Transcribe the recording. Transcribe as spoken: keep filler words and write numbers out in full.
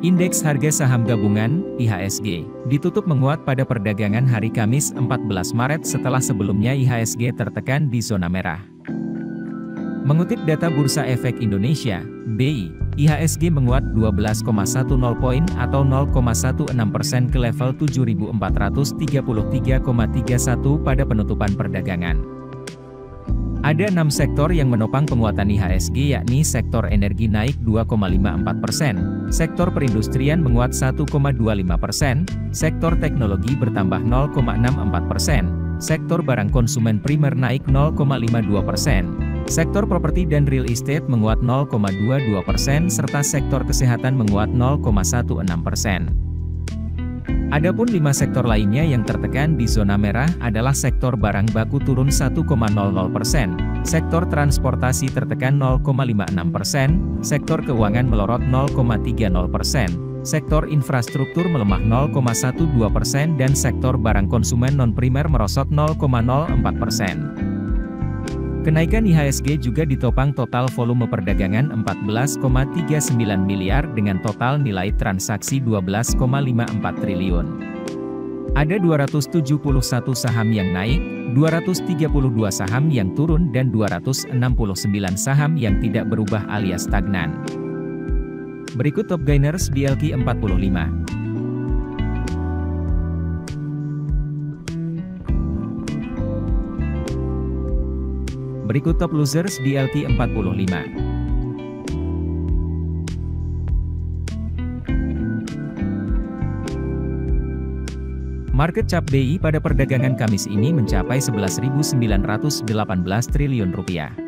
Indeks harga saham gabungan, I H S G, ditutup menguat pada perdagangan hari Kamis empat belas Maret setelah sebelumnya I H S G tertekan di zona merah. Mengutip data Bursa Efek Indonesia, B I, I H S G menguat dua belas koma satu nol poin atau nol koma enam belas persen ke level tujuh ribu empat ratus tiga puluh tiga koma tiga satu pada penutupan perdagangan. Ada enam sektor yang menopang penguatan I H S G, yakni sektor energi naik dua koma lima empat persen, sektor perindustrian menguat satu koma dua lima persen, sektor teknologi bertambah nol koma enam empat persen, sektor barang konsumen primer naik nol koma lima dua persen, sektor properti dan real estate menguat nol koma dua dua persen, serta sektor kesehatan menguat nol koma enam belas persen. Adapun lima sektor lainnya yang tertekan di zona merah adalah sektor barang baku turun satu koma nol nol persen, sektor transportasi tertekan nol koma lima enam persen, sektor keuangan melorot nol koma tiga nol persen, sektor infrastruktur melemah nol koma dua belas persen dan sektor barang konsumen non-primer merosot nol koma nol empat persen. Kenaikan I H S G juga ditopang total volume perdagangan empat belas koma tiga sembilan miliar dengan total nilai transaksi dua belas koma lima empat triliun. Ada dua ratus tujuh puluh satu saham yang naik, dua ratus tiga puluh dua saham yang turun dan dua ratus enam puluh sembilan saham yang tidak berubah alias stagnan. Berikut top gainers di L Q empat puluh lima. Berikut top losers di L Q empat puluh lima. Market cap B I pada perdagangan Kamis ini mencapai sebelas ribu sembilan ratus delapan belas triliun rupiah.